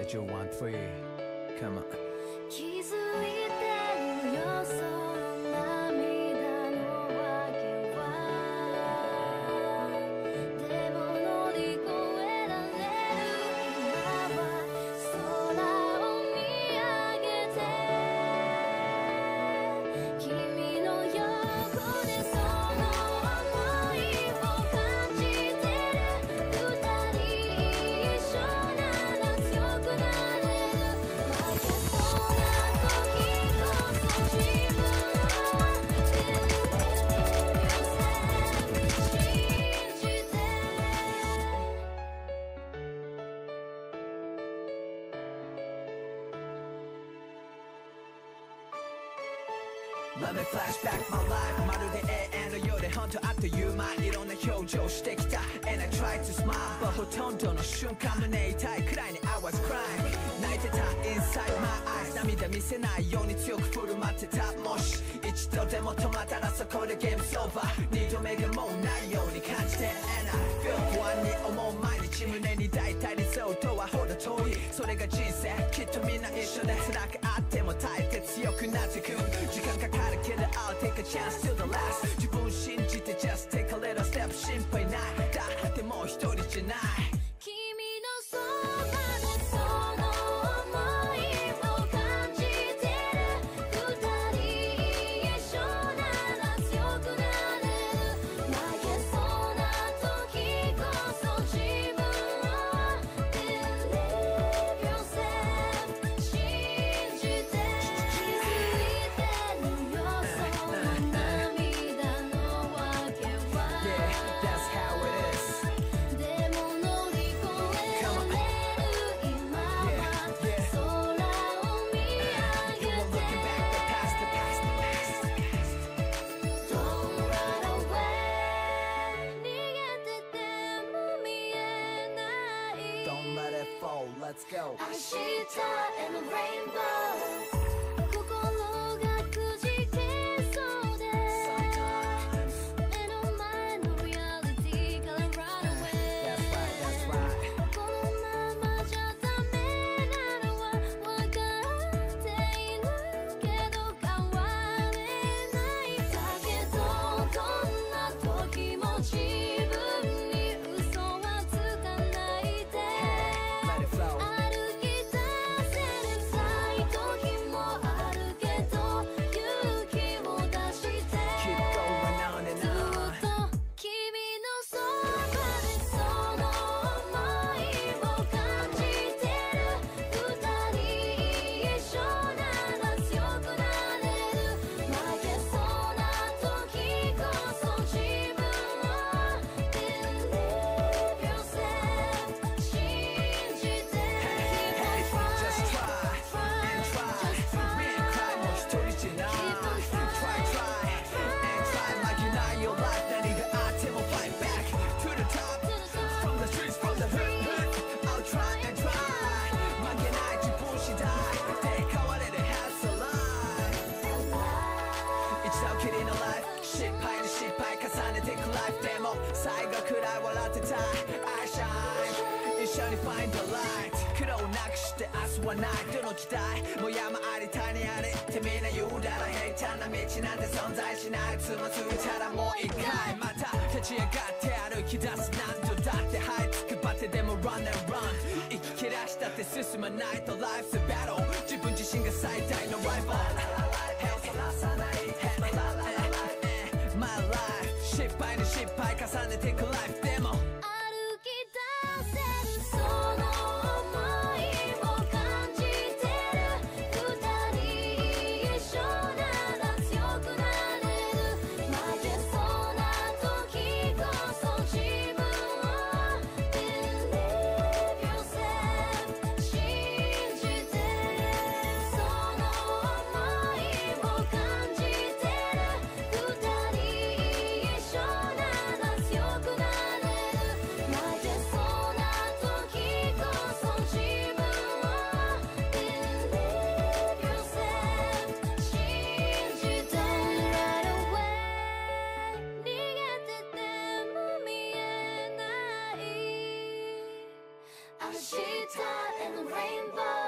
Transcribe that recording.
you want free Come on 気づいてるよその涙のわけはでも乗り越えられる今は空を見上げて君の横でその想いを感じてる二人一緒なら強くなれる負けそうな時こそ自分を Believe yourself 信じて Let me flash back my life まるで永遠のようで本当あっという間いろんな表情してきた And I tried to smile But ほとんどの瞬間胸痛いくらいに I was crying 泣いてた inside my eyes 涙見せないように強く振る舞ってたもし一度でも止まったらそこでゲーム over 二度目がもうないように感じて And I feel 不安に思う毎日胸に抱いた理想とはほど遠いそれが人生きっとみんな一緒で辛くあっても耐えて強くなってく時間かかるけど I'll take a chance to the last 自分信じて just take a little step 心配ないだってもう一人じゃない君のそばでその想いを感じてる二人一緒なら強くなれる負けそうな時こそ自分を Believe yourself 信じて気づいてるよその涙のわけ Yeah は that's how it is でも乗り越えられる今は空を見上 You げ were て looking back the past the past the past Don't run away 逃げてても見えない Don't let it fall let's go 明日へのレインボー心がくじけそうで目の前のリアリティから Run away That's right that's right このままじゃダメなのは分かっているけど変われないだけどどんな時も自分に嘘はつかないで Let it flow 歩き出せる辛い時もあるけど勇気を出して Keep going on and ずっ on と君のそばでその想いを感じてる二人一緒なら強くなれる負けそうな時こそ自分を Believe yourself 信じて Keep on Just try trying and try Just try 見えんかいもう一人じゃない Keep on Try try and try like you know your life 何があっても fight back to the top from the streets from the hood I'll try and try 負けない自分次第で変われる has a life 一度きりの life 失敗に失敗重ねていく life でも最後くらい笑ってたい I shine 一緒に find the light 苦労なくして明日はないどの時代も山あり谷ありってみんな言うだろ平坦な道なんて存在しないつまずいたらもう一回また立ち上がって歩き出す何度だって這いつくばってでも run and run 生き切らしたって進まないと life's a battle 自分自身が最大のライバル手をそらさない My life 失敗に失敗重ねていく life でも歩き出せるその想いを感じてる二人一緒なら強くなれる負けそうな時こそ自分を Believe yourself 信じてその and the rainbow